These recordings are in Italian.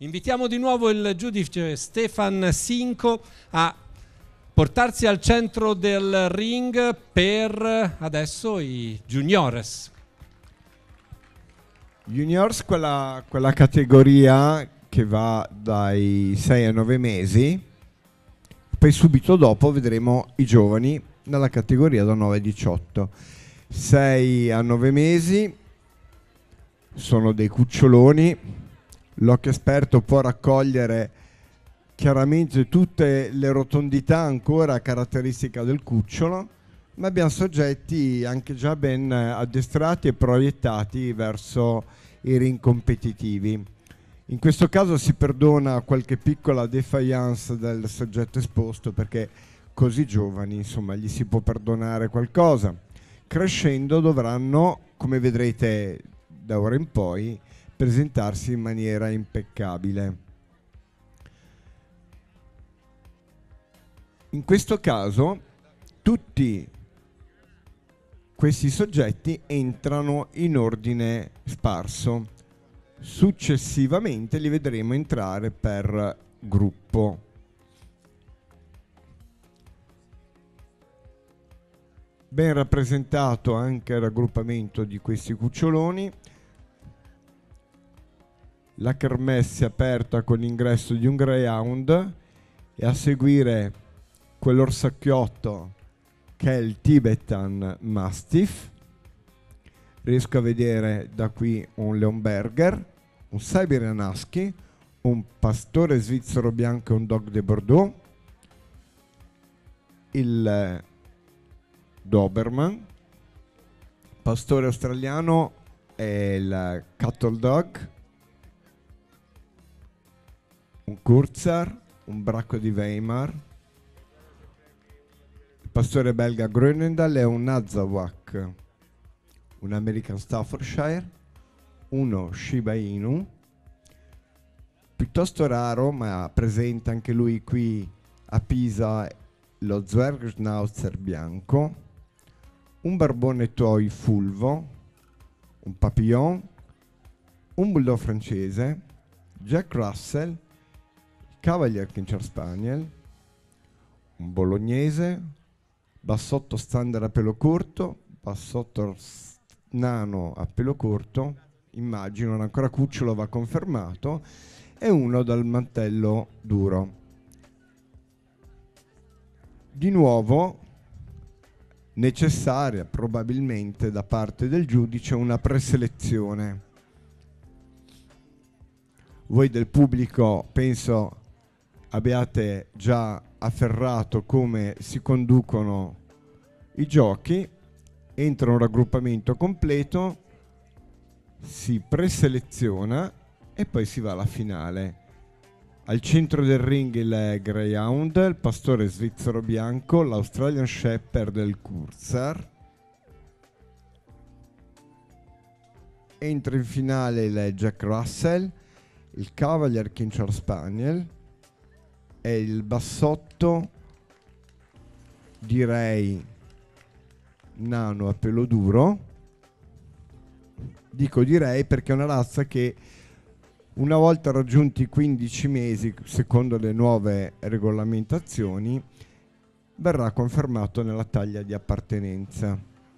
Invitiamo di nuovo il giudice Stefan Sinco a portarsi al centro del ring per adesso i juniores. Juniors, quella categoria che va dai 6 ai 9 mesi, poi subito dopo vedremo i giovani nella categoria da 9 ai 18. 6 a 9 mesi sono dei cuccioloni. L'occhio esperto può raccogliere chiaramente tutte le rotondità ancora caratteristiche del cucciolo, ma abbiamo soggetti anche già ben addestrati e proiettati verso i ring competitivi. In questo caso si perdona qualche piccola defiance del soggetto esposto, perché così giovani, insomma, gli si può perdonare qualcosa. Crescendo dovranno, come vedrete da ora in poi, presentarsi in maniera impeccabile. In questo caso tutti questi soggetti entrano in ordine sparso. Successivamente li vedremo entrare per gruppo. Ben rappresentato anche il raggruppamento di questi cuccioloni. La kermesse è aperta con l'ingresso di un greyhound e a seguire quell'orsacchiotto che è il Tibetan Mastiff. Riesco a vedere da qui un Leonberger, un Siberian Husky, un pastore svizzero bianco e un Dog de Bordeaux, il Doberman, pastore australiano e il Cattle Dog, un Kurzar, un bracco di Weimar, il pastore belga Groenendael e un Nazawak, un American Staffordshire, uno Shiba Inu, piuttosto raro ma presente anche lui qui a Pisa, lo Zwergschnauzer bianco, un barbone toy fulvo, un papillon, un bulldog francese, Jack Russell, Cavalier Kincher Spaniel, un bolognese, bassotto standard a pelo corto, bassotto nano a pelo corto, immagino non ancora cucciolo, va confermato, e uno dal mantello duro. Di nuovo necessaria probabilmente da parte del giudice una preselezione. Voi del pubblico penso abbiate già afferrato come si conducono i giochi. Entra un raggruppamento completo, si preseleziona e poi si va alla finale. Al centro del ring il Greyhound, il pastore svizzero bianco, l'Australian Shepherd e il Kurzar. Entra in finale il Jack Russell, il Cavalier Kincher Spaniel e il bassotto, direi nano a pelo duro. Dico direi perché è una razza che una volta raggiunti i 15 mesi, secondo le nuove regolamentazioni, verrà confermato nella taglia di appartenenza.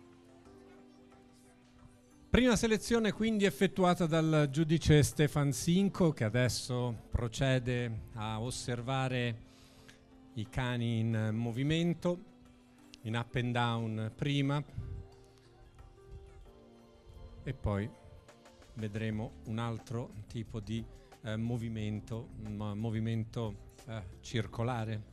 Prima selezione quindi effettuata dal giudice Stefan Sinco, che adesso procede a osservare i cani in movimento, in up and down prima, e poi vedremo un altro tipo di movimento circolare.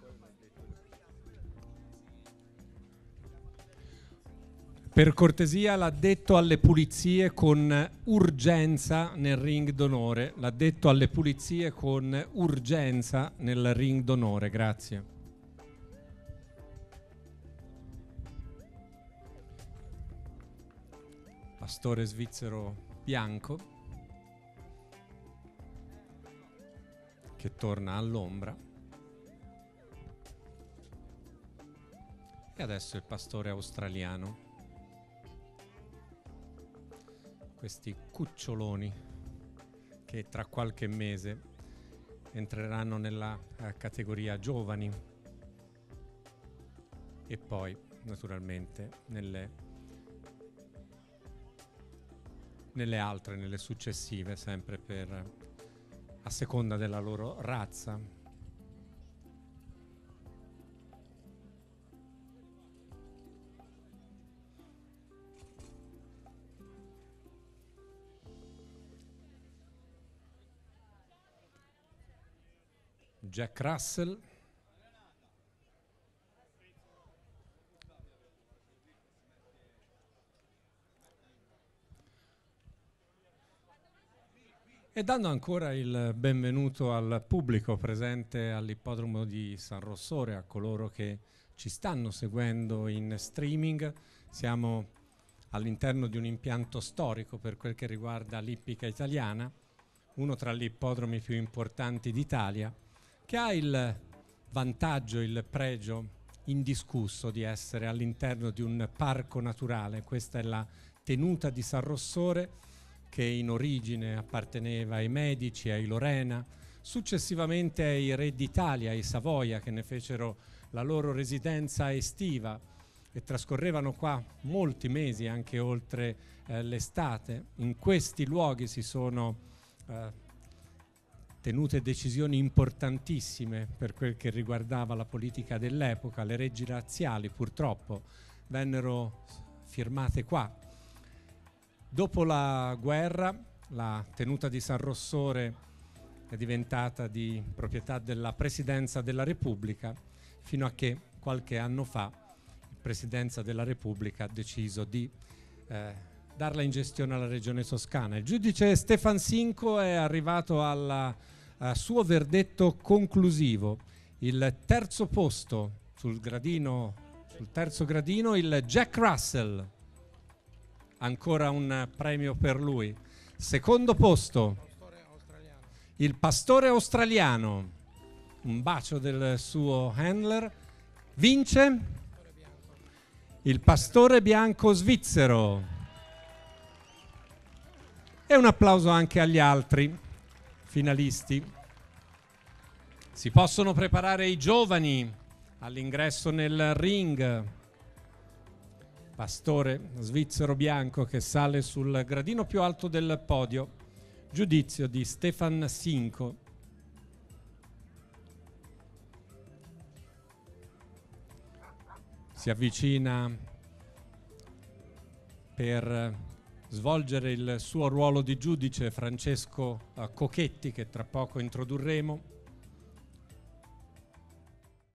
Per cortesia, l'addetto alle pulizie con urgenza nel ring d'onore. L'addetto alle pulizie con urgenza nel ring d'onore, grazie. Pastore svizzero bianco che torna all'ombra. E adesso il pastore australiano. Questi cuccioloni che tra qualche mese entreranno nella categoria giovani e poi naturalmente nelle altre, nelle successive, sempre a seconda della loro razza. Jack Russell. E dando ancora il benvenuto al pubblico presente all'ippodromo di San Rossore, a coloro che ci stanno seguendo in streaming. Siamo all'interno di un impianto storico per quel che riguarda l'ippica italiana, uno tra gli ippodromi più importanti d'Italia, che ha il vantaggio, il pregio indiscusso di essere all'interno di un parco naturale. Questa è la tenuta di San Rossore, che in origine apparteneva ai Medici, ai Lorena, successivamente ai Re d'Italia, ai Savoia, che ne fecero la loro residenza estiva e trascorrevano qua molti mesi, anche oltre l'estate. In questi luoghi si sono tenute decisioni importantissime per quel che riguardava la politica dell'epoca. Le leggi razziali purtroppo vennero firmate qua. Dopo la guerra, la tenuta di San Rossore è diventata di proprietà della Presidenza della Repubblica, fino a che qualche anno fa la Presidenza della Repubblica ha deciso di darla in gestione alla Regione Toscana. Il giudice Stefan Sinco è arrivato al suo verdetto conclusivo. Il terzo posto sul terzo gradino, il Jack Russell. Ancora un premio per lui. Secondo posto, il Pastore Australiano. Un bacio del suo handler. Vince il Pastore Bianco Svizzero. E un applauso anche agli altri finalisti. Si possono preparare i giovani all'ingresso nel ring. Pastore Svizzero Bianco che sale sul gradino più alto del podio. Giudizio di Stefan Sinco. Si avvicina per svolgere il suo ruolo di giudice Francesco Cochetti, che tra poco introdurremo.